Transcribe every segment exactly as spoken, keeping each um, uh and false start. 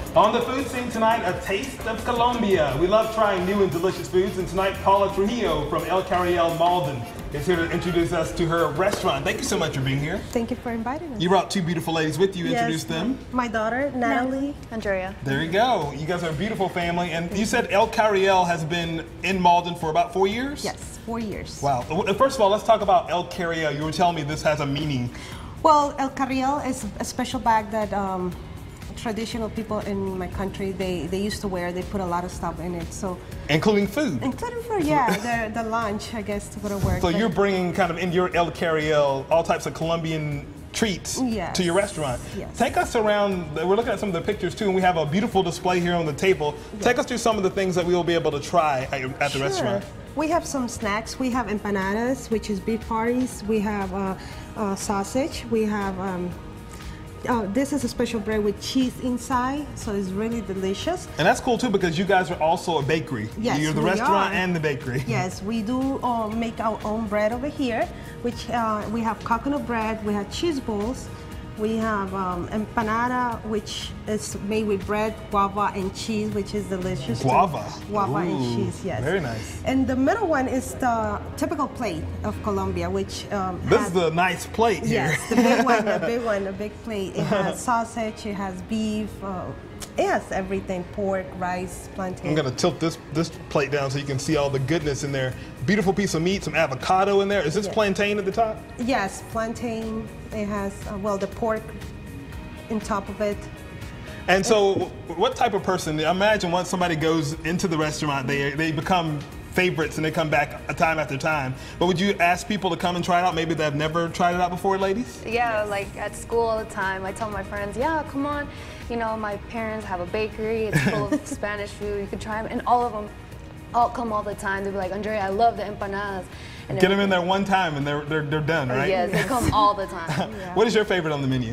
On the food scene tonight, a taste of Colombia. We love trying new and delicious foods, and tonight Paula Trujillo from El Carriel, Mauldin is here to introduce us to her restaurant. Thank you so much for being here. Thank you for inviting us. You brought two beautiful ladies with you. Yes, Introduce them. My daughter, Natalie. Andrea. There you go. You guys are a beautiful family. And you said El Carriel has been in Mauldin for about four years? Yes, four years. Wow. First of all, let's talk about El Carriel. You were telling me this has a meaning. Well, El Carriel is a special bag that um, traditional people in my country, they, they used to wear. They put a lot of stuff in it. So, including food? Including food, yeah. the, the lunch, I guess, to go to work. So you're bringing kind of in your El Carriel all types of Colombian treats yes. to your restaurant. Yes. Take us around. We're looking at some of the pictures too, and we have a beautiful display here on the table. Yes. Take us through some of the things that we will be able to try at, at the sure. restaurant. We have some snacks. We have empanadas, which is beef patties. We have uh, uh, sausage. We have um, uh, this is a special bread with cheese inside, so it's really delicious. And that's cool too, because you guys are also a bakery. Yes, you're the we restaurant are. and the bakery. Yes, we do uh, make our own bread over here, which uh, we have coconut bread. We have cheese balls. We have um, empanada, which is made with bread, guava, and cheese, which is delicious. Guava? Too. Guava Ooh, and cheese, yes. Very nice. And the middle one is the typical plate of Colombia, which um, This has, is the nice plate here. Yes, the big one, the big one, the big plate. It has sausage, it has beef, uh, it has everything, pork, rice, plantain. I'm gonna tilt this this plate down so you can see all the goodness in there. Beautiful piece of meat, some avocado in there. Is this yes. plantain at the top? Yes, plantain. It has, uh, well, the pork on top of it. And so, what type of person, imagine once somebody goes into the restaurant, they, they become favorites and they come back time after time. But would you ask people to come and try it out? Maybe they've never tried it out before, ladies? Yeah, like at school all the time, I tell my friends, yeah, come on. You know, my parents have a bakery, it's full of Spanish food, you can try them. And all of them all come all the time. They'll be like, Andrea, I love the empanadas. And get them in there one time and they're, they're, they're done, right? Yes, they come all the time. Yeah. What is your favorite on the menu?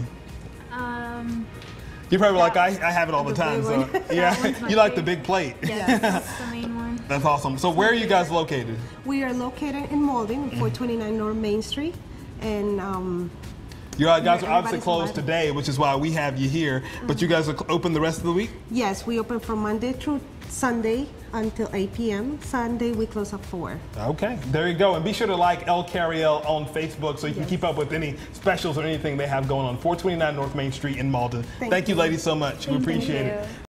Um, You're probably like, I, I have it all the, the time. So yeah, you favorite. like the big plate. yes, that's the main one. That's awesome. So where are you guys located? We are located in Mauldin, four twenty-nine North Main Street, and um, you guys are obviously everybody's closed invited. today, which is why we have you here. But you guys are open the rest of the week? Yes, we open from Monday through Sunday until eight p m Sunday we close at four. Okay, there you go. And be sure to like El Carriel on Facebook so you can yes. keep up with any specials or anything they have going on. four twenty-nine North Main Street in Mauldin. Thank Thank you, you. ladies, so much. Thank we appreciate you. it.